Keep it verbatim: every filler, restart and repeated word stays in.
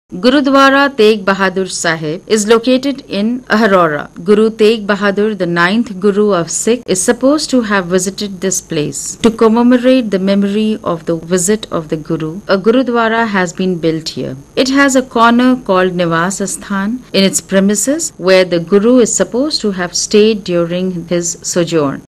Gurudwara Tegh Bahadur Sahib is located in Aharora. Guru Tegh Bahadur, the ninth Guru of Sikh, is supposed to have visited this place. To commemorate the memory of the visit of the Guru, a Gurudwara has been built here. It has a corner called Nivas Asthan in its premises where the Guru is supposed to have stayed during his sojourn.